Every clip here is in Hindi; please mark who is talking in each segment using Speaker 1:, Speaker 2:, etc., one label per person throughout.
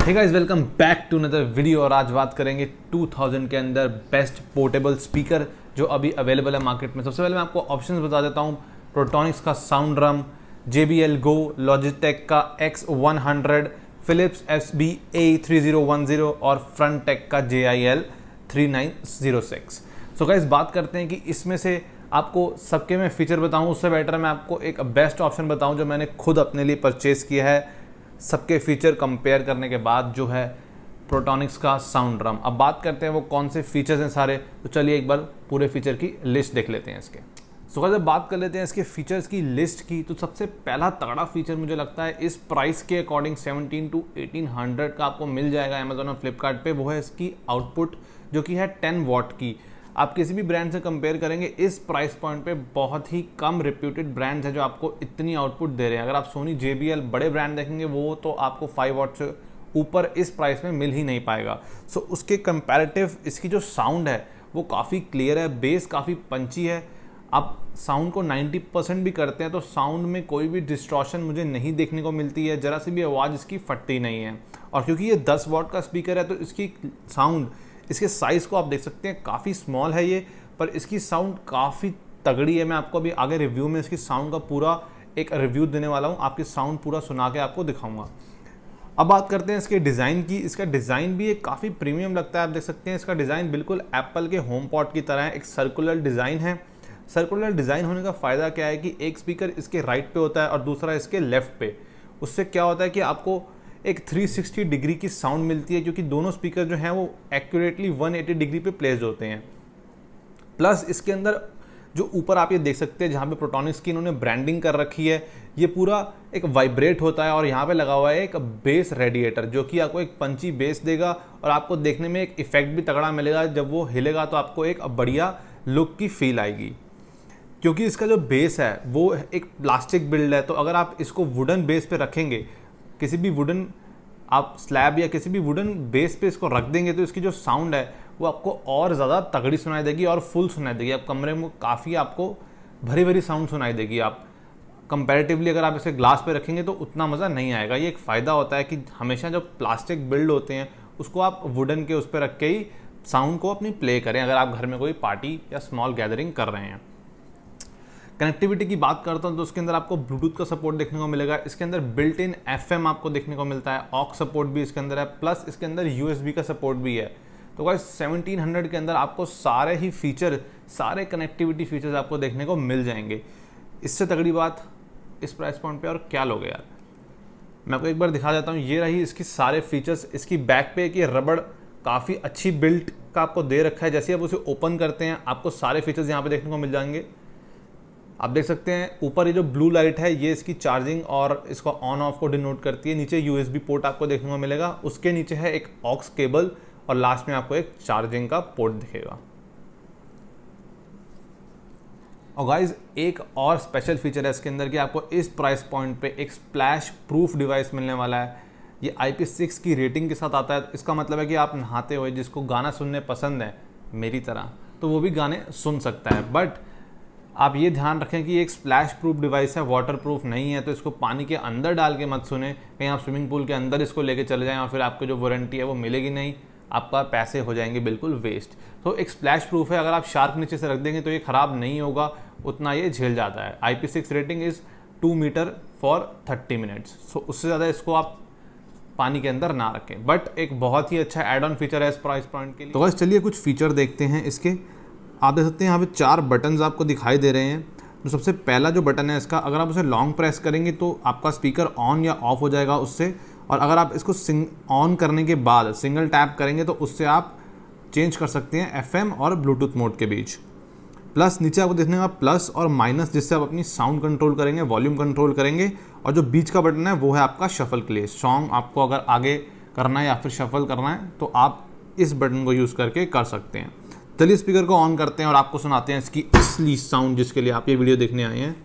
Speaker 1: Hey guys, welcome back to another video. और आज बात करेंगे 2000 के अंदर बेस्ट पोर्टेबल स्पीकर जो अभी अवेलेबल है मार्केट में। सबसे पहले मैं आपको ऑप्शंस बता देता हूँ। प्रोटोनिक्स का sound drum, JBL Go, Logitech का X100, फिलिप्स SB-A3010 और फ्रंटेक का JIL 3906। सो गाइस, बात करते हैं कि इसमें से आपको सबके मैं फीचर बताऊं, उससे बेटर मैं आपको एक बेस्ट ऑप्शन बताऊं जो मैंने खुद अपने लिए परचेज किया है सबके फीचर कंपेयर करने के बाद, जो है प्रोटोनिक्स का साउंड ड्रम। अब बात करते हैं वो कौन से फीचर्स हैं सारे, तो चलिए एक बार पूरे फीचर की लिस्ट देख लेते हैं इसके। सो गाइस, जब बात कर लेते हैं इसके फीचर्स की लिस्ट की, तो सबसे पहला तगड़ा फीचर मुझे लगता है इस प्राइस के अकॉर्डिंग 1700 to 1800 का आपको मिल जाएगा अमेजोन और फ्लिपकार्ट पे। वो है इसकी आउटपुट जो कि है 10 वॉट की। आप किसी भी ब्रांड से कंपेयर करेंगे इस प्राइस पॉइंट पे बहुत ही कम रिप्यूटेड ब्रांड्स हैं जो आपको इतनी आउटपुट दे रहे हैं। अगर आप सोनी JBL बड़े ब्रांड देखेंगे वो तो आपको 5 वॉट से ऊपर इस प्राइस में मिल ही नहीं पाएगा। सो उसके कंपैरेटिव इसकी जो साउंड है वो काफ़ी क्लियर है, बेस काफ़ी पंची है। आप साउंड को 90% भी करते हैं तो साउंड में कोई भी डिस्टॉर्शन मुझे नहीं देखने को मिलती है, ज़रा सी भी आवाज़ इसकी फटती नहीं है। और क्योंकि ये 10 वॉट का स्पीकर है तो इसकी साउंड, इसके साइज़ को आप देख सकते हैं, काफ़ी स्मॉल है ये, पर इसकी साउंड काफ़ी तगड़ी है। मैं आपको अभी आगे रिव्यू में इसकी साउंड का पूरा एक रिव्यू देने वाला हूँ, आपकी साउंड पूरा सुना के आपको दिखाऊंगा। अब बात करते हैं इसके डिज़ाइन की। इसका डिज़ाइन भी एक काफ़ी प्रीमियम लगता है। आप देख सकते हैं इसका डिज़ाइन बिल्कुल एप्पल के होम पॉड की तरह है, एक सर्कुलर डिज़ाइन है। सर्कुलर डिज़ाइन होने का फ़ायदा क्या है कि एक स्पीकर इसके राइट पे होता है और दूसरा इसके लेफ़्ट पे। उससे क्या होता है कि आपको एक 360 डिग्री की साउंड मिलती है, क्योंकि दोनों स्पीकर जो हैं वो एक्यूरेटली 180 डिग्री पे प्लेस्ड होते हैं। प्लस इसके अंदर जो ऊपर आप ये देख सकते हैं जहाँ पे प्रोटोनिक्स की इन्होंने ब्रांडिंग कर रखी है, ये पूरा एक वाइब्रेट होता है और यहाँ पे लगा हुआ है एक बेस रेडिएटर जो कि आपको एक पंची बेस देगा और आपको देखने में एक इफेक्ट भी तगड़ा मिलेगा। जब वो हिलेगा तो आपको एक बढ़िया लुक की फील आएगी। क्योंकि इसका जो बेस है वो एक प्लास्टिक बिल्ड है, तो अगर आप इसको वुडन बेस पे रखेंगे, किसी भी वुडन आप स्लैब या किसी भी वुडन बेस पे इसको रख देंगे, तो इसकी जो साउंड है वो आपको और ज़्यादा तगड़ी सुनाई देगी और फुल सुनाई देगी। आप कमरे में काफ़ी आपको भरी भरी साउंड सुनाई देगी। आप कंपैरेटिवली अगर आप इसे ग्लास पे रखेंगे तो उतना मज़ा नहीं आएगा। ये एक फ़ायदा होता है कि हमेशा जो प्लास्टिक बिल्ड होते हैं उसको आप वुडन के उस पर रख के ही साउंड को अपनी प्ले करें अगर आप घर में कोई पार्टी या स्मॉल गैदरिंग कर रहे हैं। कनेक्टिविटी की बात करता हूं तो उसके अंदर आपको ब्लूटूथ का सपोर्ट देखने को मिलेगा। इसके अंदर बिल्ट इन FM आपको देखने को मिलता है, ऑक्स सपोर्ट भी इसके अंदर है, प्लस इसके अंदर USB का सपोर्ट भी है। तो गाइस 1700 के अंदर आपको सारे ही फीचर, सारे कनेक्टिविटी फीचर्स आपको देखने को मिल जाएंगे। इससे तगड़ी बात इस प्राइस पॉइंट पे और क्या लोगे यार। मैं आपको एक बार दिखा देता हूँ। ये रही इसकी सारे फीचर्स। इसकी बैक पे एक ये रबड़ काफ़ी अच्छी बिल्ट का आपको दे रखा है। जैसे आप उसे ओपन करते हैं आपको सारे फीचर्स यहाँ पे देखने को मिल जाएंगे। आप देख सकते हैं ऊपर ये जो ब्लू लाइट है ये इसकी चार्जिंग और इसको ऑन ऑफ को डिनोट करती है। नीचे USB पोर्ट आपको देखने को मिलेगा, उसके नीचे है एक ऑक्स केबल और लास्ट में आपको एक चार्जिंग का पोर्ट दिखेगा। और गाइज एक और स्पेशल फीचर है इसके अंदर कि आपको इस प्राइस पॉइंट पे एक स्प्लैश प्रूफ डिवाइस मिलने वाला है। ये IP6 की रेटिंग के साथ आता है। इसका मतलब है कि आप नहाते हुए जिसको गाना सुनने पसंद है मेरी तरह, तो वो भी गाने सुन सकता है। बट आप ये ध्यान रखें कि एक स्प्लैश प्रूफ डिवाइस है, वाटर प्रूफ नहीं है, तो इसको पानी के अंदर डाल के मत सुने। कहीं आप स्विमिंग पूल के अंदर इसको लेके चले जाएं और फिर आपको जो वारंटी है वो मिलेगी नहीं, आपका पैसे हो जाएंगे बिल्कुल वेस्ट। तो एक स्प्लैश प्रूफ है, अगर आप शार्क नीचे से रख देंगे तो ये ख़राब नहीं होगा, उतना ये झेल जाता है। IP6 rating is 2 metre for 30 minutes. So उससे ज़्यादा इसको आप पानी के अंदर ना रखें। बट एक बहुत ही अच्छा एड ऑन फीचर है इस प्राइस पॉइंट के लिए। तो बस चलिए कुछ फीचर देखते हैं इसके। आप देख सकते हैं यहाँ पे 4 बटन्स आपको दिखाई दे रहे हैं। तो सबसे पहला जो बटन है इसका, अगर आप उसे लॉन्ग प्रेस करेंगे तो आपका स्पीकर ऑन या ऑफ हो जाएगा उससे। और अगर आप इसको ऑन करने के बाद सिंगल टैप करेंगे तो उससे आप चेंज कर सकते हैं FM और ब्लूटूथ मोड के बीच। प्लस नीचे आपको देखने का प्लस और माइनस, जिससे आप अपनी साउंड कंट्रोल करेंगे, वॉल्यूम कंट्रोल करेंगे। और जो बीच का बटन है वो है आपका शफल के लिए। सॉन्ग आपको अगर आगे करना है या फिर शफल करना है तो आप इस बटन को यूज़ करके कर सकते हैं। चलिए स्पीकर को ऑन करते हैं और आपको सुनाते हैं इसकी असली साउंड जिसके लिए आप ये वीडियो देखने आए हैं।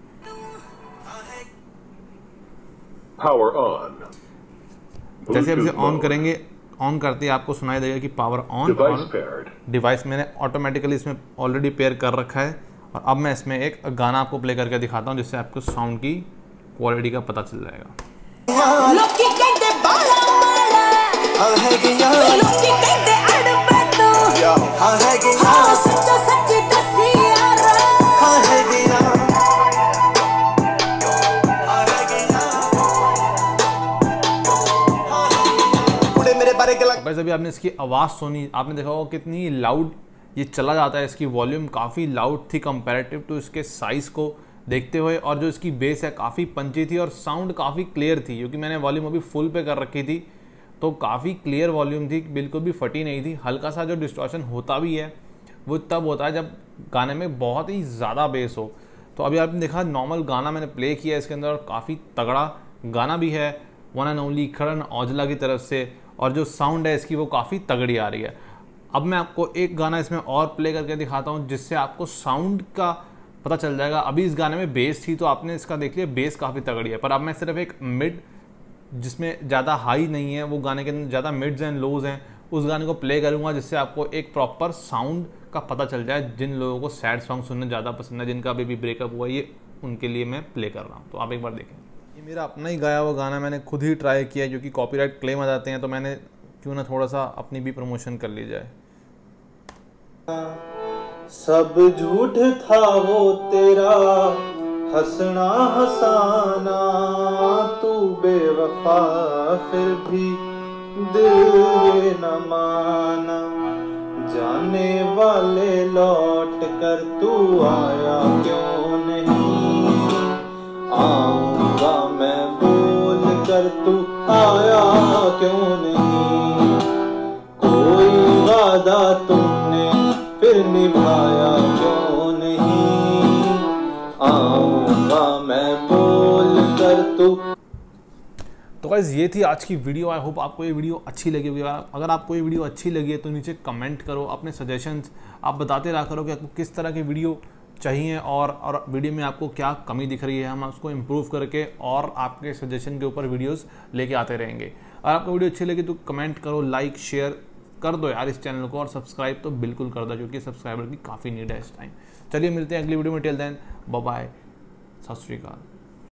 Speaker 2: Power on.
Speaker 1: जैसे आप इसे ऑन करेंगे, ऑन करते ही आपको सुनाई देगा कि पावर ऑन। और डिवाइस मैंने ऑटोमेटिकली इसमें ऑलरेडी पेयर कर रखा है। और अब मैं इसमें एक गाना आपको प्ले करके दिखाता हूँ जिससे आपको साउंड की क्वालिटी का पता चल जाएगा।
Speaker 3: हाँ है गया लोकी कहते अड़बे तो हाँ है गया सच्चा सच दसी यार हाँ है गया पूरे मेरे बारे गला।
Speaker 1: बस अभी आपने इसकी आवाज़ सुनी, आपने देखा होगा कितनी लाउड ये चला जाता है। इसकी वॉल्यूम काफ़ी लाउड थी कंपैरेटिव टू इसके साइज़ को देखते हुए, और जो इसकी बेस है काफ़ी पंची थी और साउंड काफ़ी क्लियर थी, क्योंकि मैंने वॉल्यूम अभी फुल पे कर रखी थी तो काफ़ी क्लियर वॉल्यूम थी, बिल्कुल भी फटी नहीं थी। हल्का सा जो डिस्टॉर्शन होता भी है वो तब होता है जब गाने में बहुत ही ज़्यादा बेस हो। तो अभी आपने देखा नॉर्मल गाना मैंने प्ले किया इसके अंदर, और काफ़ी तगड़ा गाना भी है one and only Karan Aujla की तरफ से, और जो साउंड है इसकी वो काफ़ी तगड़ी आ रही है। अब मैं आपको एक गाना इसमें और प्ले करके दिखाता हूँ जिससे आपको साउंड का पता चल जाएगा। अभी इस गाने में बेस थी तो आपने इसका देख लिया बेस काफ़ी तगड़ी है, पर अब मैं सिर्फ एक मिड जिसमें ज़्यादा हाई नहीं है, वो गाने के अंदर ज़्यादा मिड्स एंड लोज हैं, उस गाने को प्ले करूँगा जिससे आपको एक प्रॉपर साउंड का पता चल जाए। जिन लोगों को सैड सॉन्ग सुनना ज़्यादा पसंद है, जिनका अभी भी ब्रेकअप हुआ, ये उनके लिए मैं प्ले कर रहा हूँ, तो आप एक बार देखें। ये मेरा अपना ही गाया हुआ गाना, मैंने खुद ही ट्राई किया, क्योंकि कॉपीराइट क्लेम आ जाते हैं, तो मैंने क्यों ना थोड़ा सा अपनी भी प्रमोशन कर ली जाए।
Speaker 4: सब झूठ था वो तेरा हंसना हंसाना, तू बेवफा फिर भी दिल ये न माना, जाने वाले लौट कर तू आया क्यों नहीं, आऊंगा मैं बोल कर तू आया क्यों नहीं, कोई वादा तुमने फिर निभाया क्यों नहीं, आऊंगा मैं बोल कर तू।
Speaker 1: तो गाइस ये थी आज की वीडियो। आई होप आपको ये वीडियो अच्छी लगी होगी। अगर आपको ये वीडियो अच्छी लगी है तो नीचे कमेंट करो, अपने सजेशंस आप बताते रहा करो कि आपको किस तरह की वीडियो चाहिए, और वीडियो में आपको क्या कमी दिख रही है, हम उसको इम्प्रूव करके और आपके सजेशन के ऊपर वीडियोस लेके आते रहेंगे। अगर आपको वीडियो अच्छी लगी तो कमेंट करो, लाइक शेयर कर दो यार इस चैनल को, और सब्सक्राइब तो बिल्कुल कर दो, क्योंकि सब्सक्राइबर की काफ़ी नीड है इस टाइम। चलिए मिलते हैं अगली वीडियो में, टिल देन बाय बाय, सत श्री अकाल।